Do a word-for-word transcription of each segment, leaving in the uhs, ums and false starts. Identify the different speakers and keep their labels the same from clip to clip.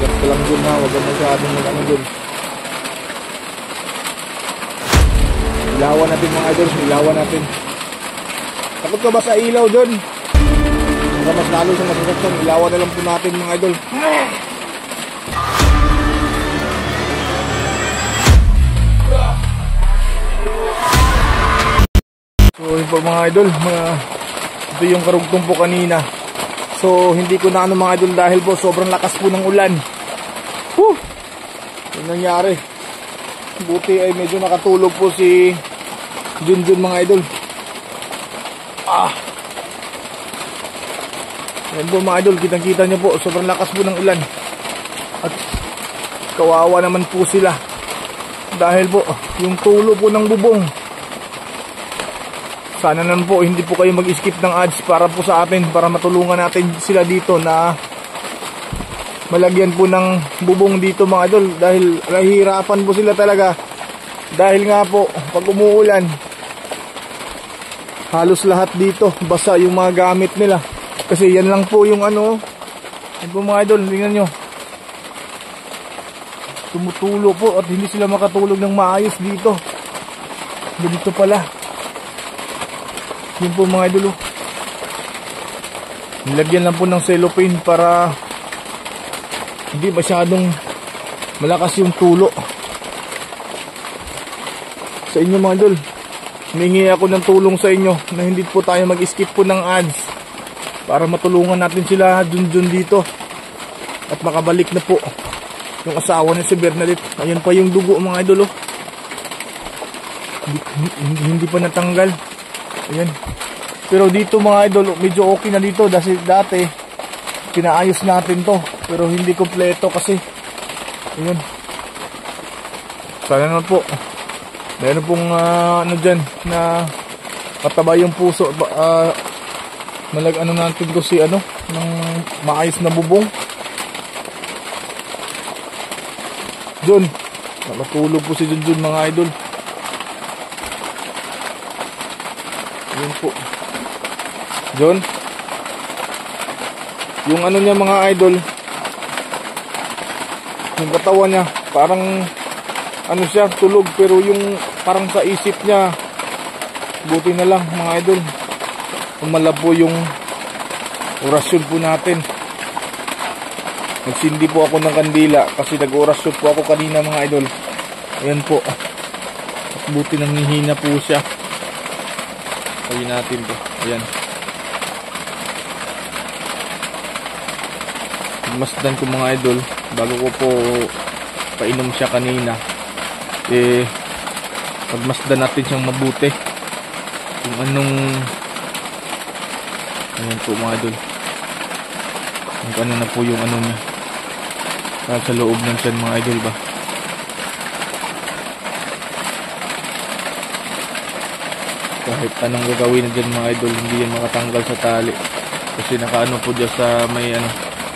Speaker 1: Ingat ka lang dun ha, huwag kang masyadong mag ano dun. Ilawan natin mga idol, ilawan natin. Takot ka ba sa ilaw dun? Para mas lalo sa masasaktan, ilawan na lang po natin mga idol. So yun po mga idol, mga, ito yung karugtong po kanina. So hindi ko na ano mga idol dahil po sobrang lakas po ng ulan. Whew! Yung nangyari, buti ay medyo nakatulog po si Junjun mga idol. Ah! Yan po mga idol, kitang kita nyo po, sobrang lakas po ng ulan. At kawawa naman po sila dahil po yung tulo po ng bubong. Sana naman po hindi po kayo mag-skip ng ads para po sa atin, para matulungan natin sila dito na malagyan po ng bubong dito mga idol, dahil nahihirapan po sila talaga dahil nga po pag umuulan halos lahat dito basa yung mga gamit nila, kasi yan lang po yung ano, yan po mga idol, tingnan nyo, tumutulo po at hindi sila makatulog ng maayos dito. Ganito pala. Yun po mga idol, nilagyan lang po ng cellophane para hindi masyadong malakas yung tulo. Sa inyo mga idol, humingi ako ng tulong sa inyo na hindi po tayo mag-skip po ng ads para matulungan natin sila Junjun dito at makabalik na po yung asawa ni si Bernadette. Ayan pa yung dugo mga idol, hindi, hindi, hindi pa natanggal. Ayan. Pero dito mga idol, medyo okay na dito dahil dati pinaayos natin to, pero hindi kompleto kasi. Ayan. Sana naman po meron pong uh, ano dyan na mataba yung puso, uh, malag ano natin ko si ano ng maayos na bubong. Jun, nakatulog po si Junjun mga idol. Ayan po John, yung ano niya mga idol, yung katawan niya parang ano siya, tulog, pero yung parang sa isip niya, buti na lang mga idol umalab po yung orasyon po natin. Nagsindi po ako ng kandila kasi nag-orasyon po ako kanina mga idol. Ayan po, at buti nanghihina po siya. Sabi natin to, ayan. Masdan ko mga idol, bago ko po painom siya kanina, eh pagmasdan natin siyang mabuti kung anong, ayan po mga idol, kung ano na po yung ano niya sa loob ng tiyan mga idol ba. Kahit anong gagawin na dyan mga idol, hindi yan makatanggal sa tali kasi nakaano po dyan sa may ano,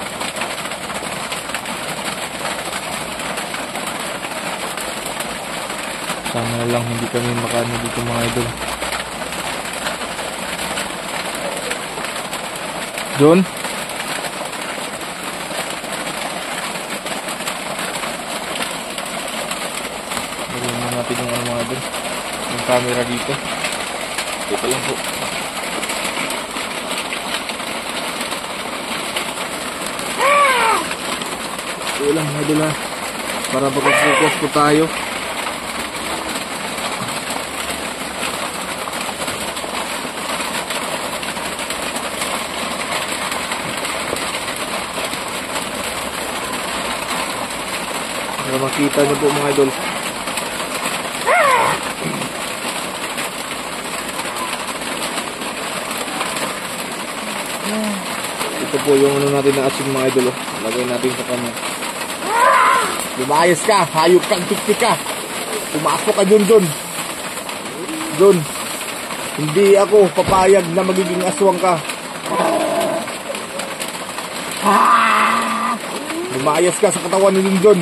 Speaker 1: sana lang hindi kami makaano dito mga idol. John, lagyan na natin yung ano mga idol, yung camera dito. Ito lang po. Ito lang mga idol ha, para baka-focus po tayo. Para makita nyo po mga idol. Ito po yung ano natin na asin mga idol, lagay natin sa kanya. Lumayas ka, hayop kang tiktik ka. Pumasok ka dun dun dun. Hindi ako papayag na magiging aswang ka. Lumayas ka sa katawan ni Junjun.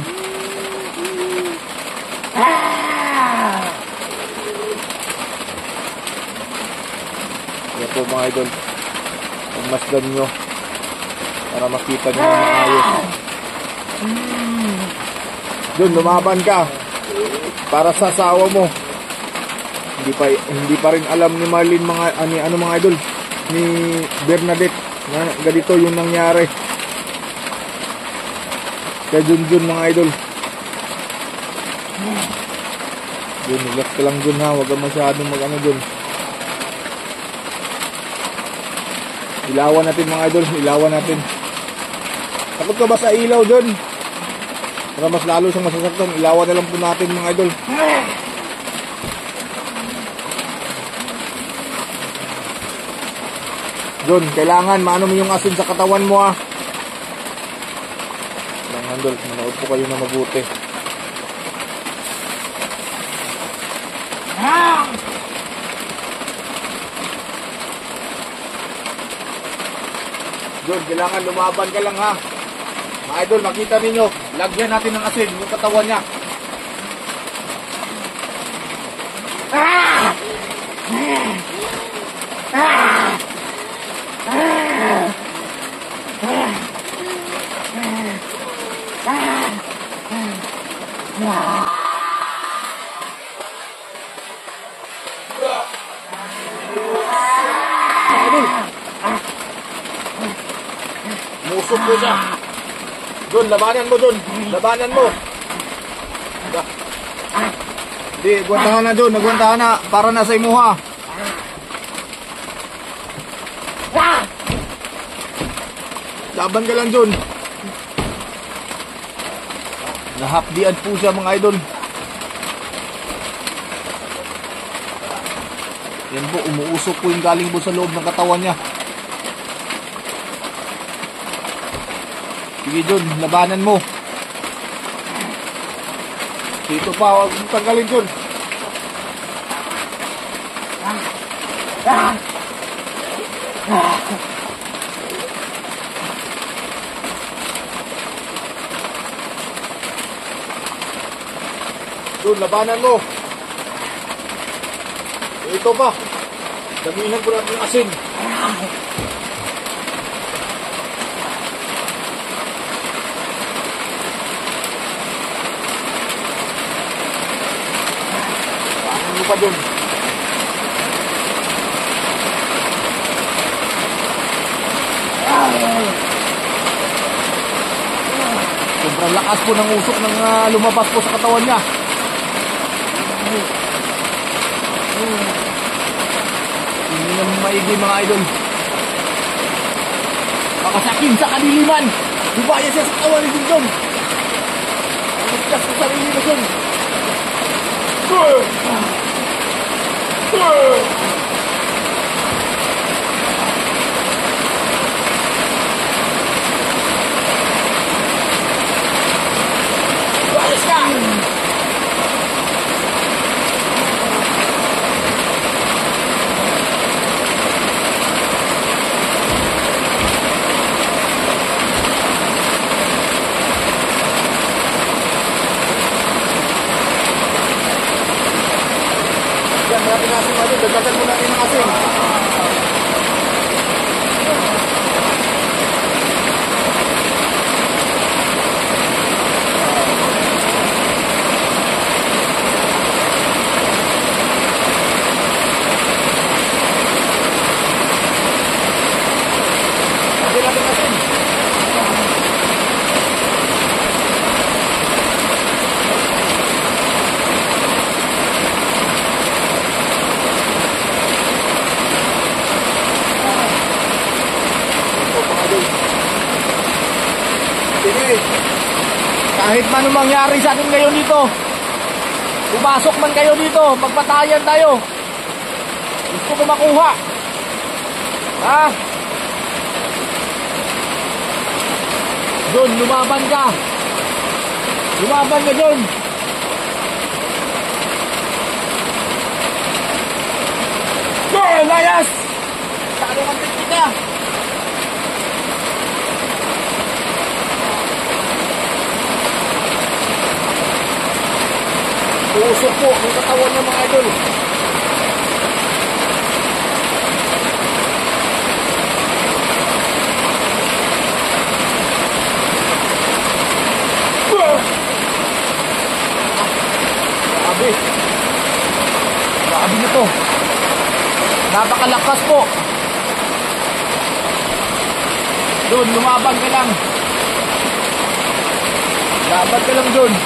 Speaker 1: Yan po mga idol, pagmasdan nyo para makita nyo na maayos. John, lumaban ka para sa asawa mo. Hindi pa hindi pa rin alam ni Marlene mga ani ano mga idol, ni Bernadette na ganito yung nangyari kay Junjun mga idol. Jun, relax ka lang Jun ha, huwag ka masyadong mag ano Jun. Ilawan natin mga idol, ilawan natin. Takot ka ba sa ilaw Jun? Para mas lalo siyang masasaktan, ilawan na lang po natin mga idol. John, kailangan maano mo yung asin sa katawan mo ha. Kailangan Dol, manood po kayo na mabuti. John, kailangan lumaban ka lang ha. Mga idol, makita ninyo, lagyan natin ng asin yung katawan niya. Ah! Ah! Musok mo siya. Doon, labanan mo doon. Labanan mo. Di, guwantahan na doon. Nagwantahan na. Para na sa imuha. Laban ka lang John. Nahapdian po siya mga idol. Yan po, umuusok po yung galing po sa loob ng katawan niya. Sige John, labanan mo. Dito pa, huwag mong tanggalin John. John, labanan mo. Ito pa. Damihan ko natin yung asin. Paano mo pa John? Sobrang lakas po ng usok ng uh, lumabas po sa katawan niya. Hindi naman maigi mga idol. Makasakin sa kadiliman. Dubaya siya sa katawan ni Junjun. Ang magkas sa sarili na Jun. Dubayas ka! Natin asin natin, dagdagan mo natin ng asin. Lagyan natin asin. Sige, kahit man mangyari sa atin ngayon dito, pumasok man kayo dito, magpatayan tayo. Gusto ko makuha. Ha? John, lumaban ka. Lumaban ka, John. John, layas! Saan ang tiktik ka? Usok po ang katawan niya mga idol. Napakalakas po. John, lumaban ka lang. Laban ka lang, John.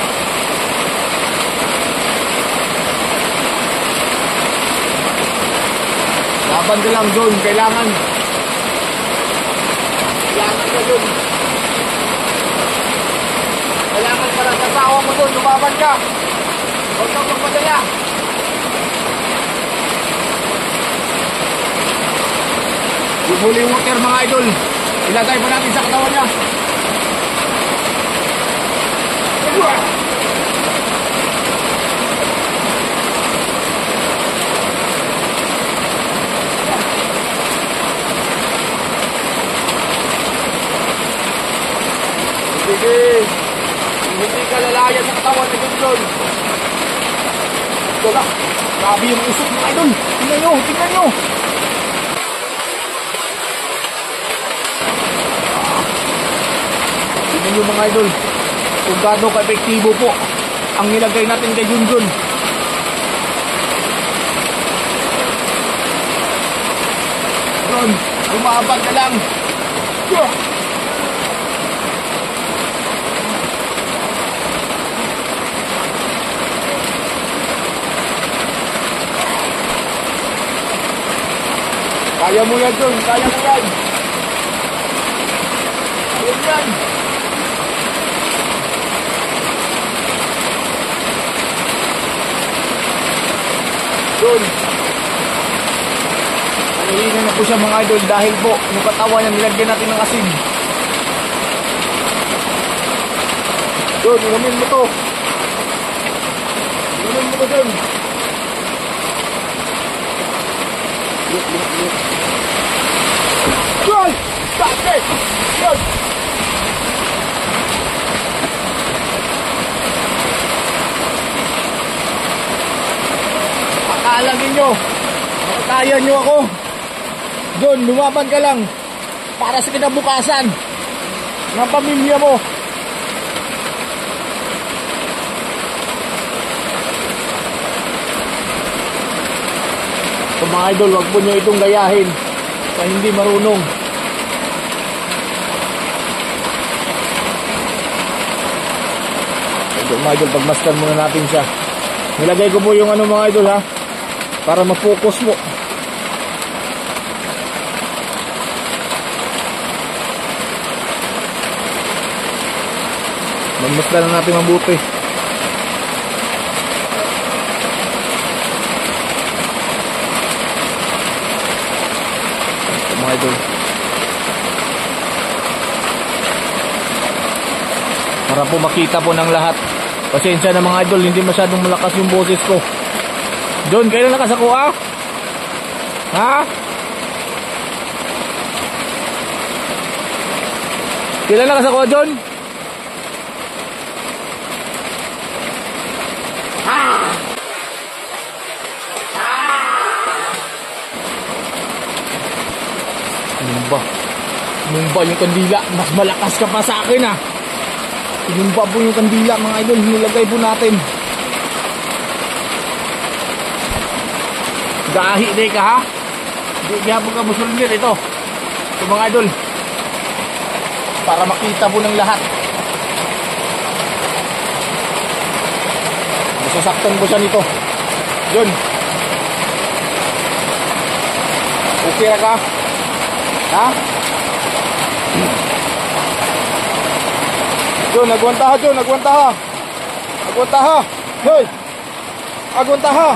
Speaker 1: Laban ka lang, John. Kailangan. Kailangan ka, John. Kailangan para sa tawa mo, John. Lumaban ka. Huwag kang magpadala. Yung huli water, mga idol. Ilagay pa natin sa katawan niya. Sige. Hindi ka lalayan sa katawan ni John. Ito na. Grabe yung usok, mga idol. Tingnan nyo, tingnan nyo. Tingnan nyo, mga idol. Kung gaano ka-epektibo po ang nilagay natin kay Junjun. John, lumabag ka lang. Yeah. Kaya mo yan, John. Kaya mo yan. Kaya mo yan. John. Nahihina na po siya, mga idol, dahil po yung katawan niya nilagyan natin ng asin. John, ilamin mo to. Ilamin mo to, John. Look, look, look. John! Stop it! John! Akala ninyo, makakaya nyo ako. John, lumaban ka lang para sa kinabukasan ng pamilya mo. So, mga idol, wag po nyo itong gayahin sa hindi marunong. So, mga idol, pagmasdan muna natin siya. Nilagay ko po yung ano, mga idol, ha, para ma-focus mo. Mamasdan na natin mabuti. Mga idol, para po makita po ng lahat. Pasensya na, mga idol, hindi masyadong malakas yung boses ko. John, kailan lakas ako, ah? Ha? Kailan lakas ako, John? Numba. Numba yung kandila. Mas malakas ka pa sa akin, ah. Numba po yung kandila, mga idol. Nilagay po natin. Gahi day ka, ha? Hindi gihapon ka musulmir ito. Ito, mga idol. Para makita po ng lahat. Masasaktan ko siya nito. John. Okay na ka? Ha? John, agwanta ha, John, agwanta ha. Agwanta ha. Hoy! Agwanta ha.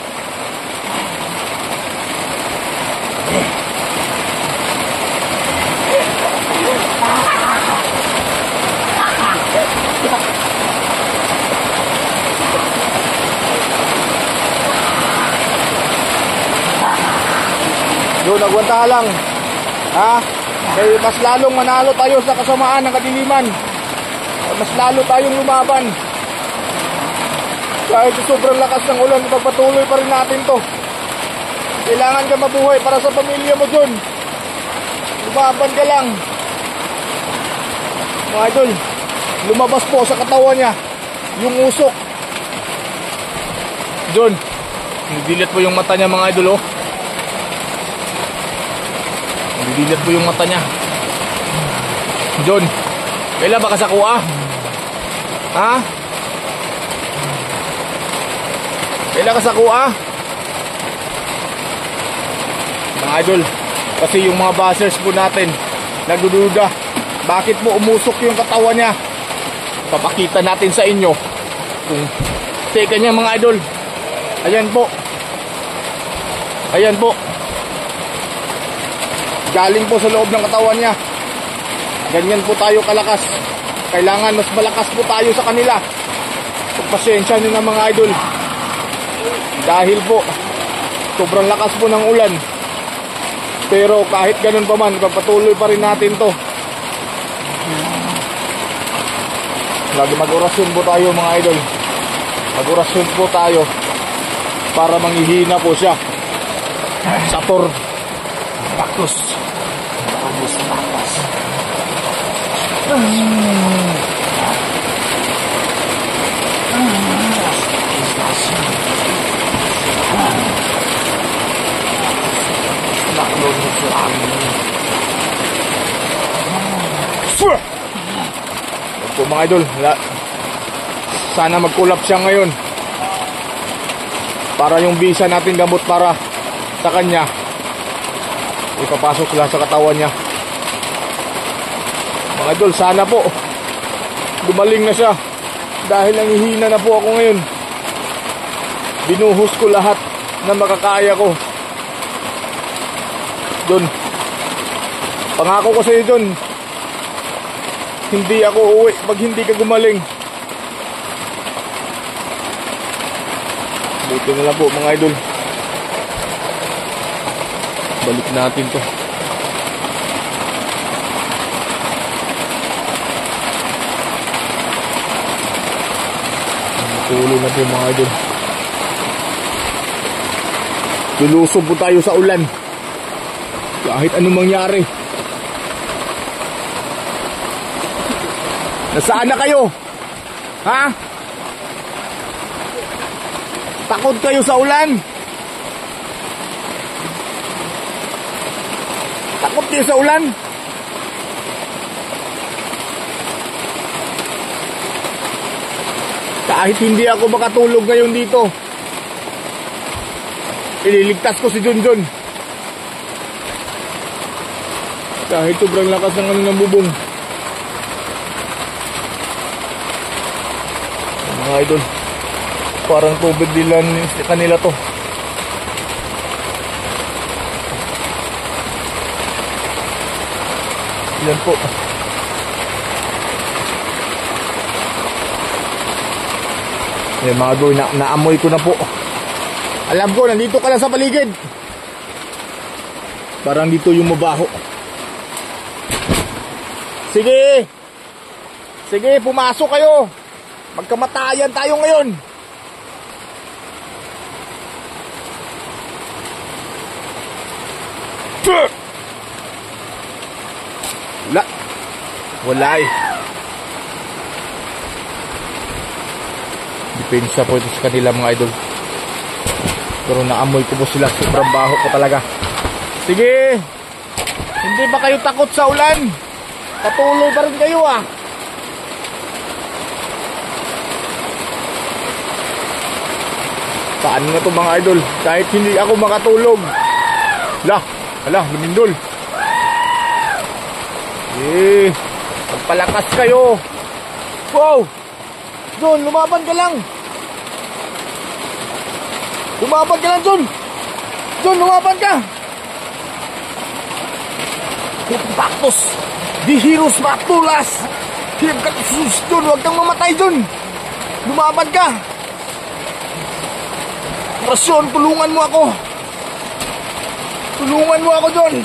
Speaker 1: John, agwanta ha lang. Ha? Kaya mas lalong manalo tayo sa kasamaan ng kadiliman. Mas lalo tayong lumaban. Kahit sobrang lakas ng ulan, pagpatuloy pa rin natin to. Kailangan ka mabuhay para sa pamilya mo, John. Lumaban ka lang. Mga idol, lumabas po sa katawan niya yung usok. John, nidilat po yung mata niya, mga idol, oh. Didilat po yung mata niya. John, kailan ba kasakua? Ha? Kailan kasakua? Mga idol, kasi yung mga buzzers po natin nagdududa, bakit mo umusok yung katawan niya? Papakita natin sa inyo kung teka niya mga idol. Ayan po. Ayan po. Galing po sa loob ng katawan niya. Ganyan po tayo kalakas. Kailangan mas malakas po tayo sa kanila. Pagpasensya nyo na mga idol. Dahil po sobrang lakas po ng ulan. Pero kahit ganun pa man, pagpatuloy pa rin natin to. Lagi mag-orasyon po tayo mga idol. Mag-orasyon po tayo para manghihina po siya. Sator Bacchus. Bacchus Bacchus. Po mga idol, sana mag-collab siya ngayon para yung visa natin gamot para sa kanya ipapasok lang sa katawan niya. Mga idol, sana po gumaling na siya dahil nanghihina na po ako ngayon. Binuhos ko lahat na makakaya ko. John, pangako ko sa iyo John, hindi ako uuwi pag hindi ka gumaling. Buti na lang po mga idol. Balik natin to. Tuloy na po mga idol. Lulusob po tayo sa ulan. Kahit anong mangyari. Nasaan na kayo? Ha? Takot kayo sa ulan? Takot kayo sa ulan? Kahit hindi ako makatulog ngayon dito, ililigtas ko si Junjun. Kahit sobrang lakas ng ano ng bubong. Mga idol, parang tubig dilan kanila to. Yan po. Yan mga idol, na naamoy ko na po. Alam ko, nandito ka lang sa paligid. Parang dito yung mabaho. Sige. Sige, pumasok kayo. Magkamatayan tayo ngayon. Wala. Wala eh. Depensa po ito sa kanila mga idol. Pero naamoy ko po sila. Sobrang baho po talaga. Sige. Hindi ba kayo takot sa ulan? Patuloy pa rin kayo ah. Saan nga to mga idol? Kahit hindi ako makatulog. Lah, ala, lumindol. Eh, magpalakas kayo. Wow! John, lumaban ka lang. Lumaban ka lang, John. John, lumaban ka. Bacchus, the heroes matulas. Hirap ka sus, John. Huwag kang mamatay, John. Lumaban ka. Rasyon, tulungan mo ako. Tulungan mo ako, John.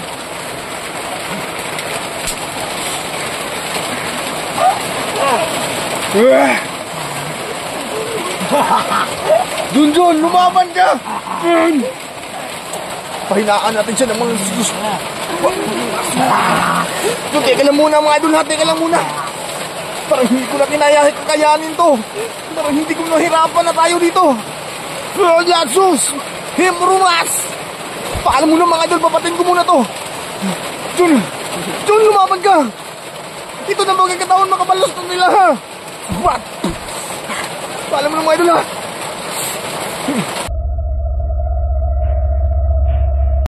Speaker 1: John, John, lumaban ka. Pahinaan natin siya ng mga sus. John, teka lang muna mga idol, teka lang muna. Parang hindi ko na kinaya kakayanin to. Parang hindi ko nahirapan na tayo dito. Oh, Jesus! Himrumas! Paalam mo na mga idol, papatin ko muna to. Jun! Jun, lumaban ka! Ito na magkakataon makabalos na nila ha! What? Paalam mo ng mga idol ha!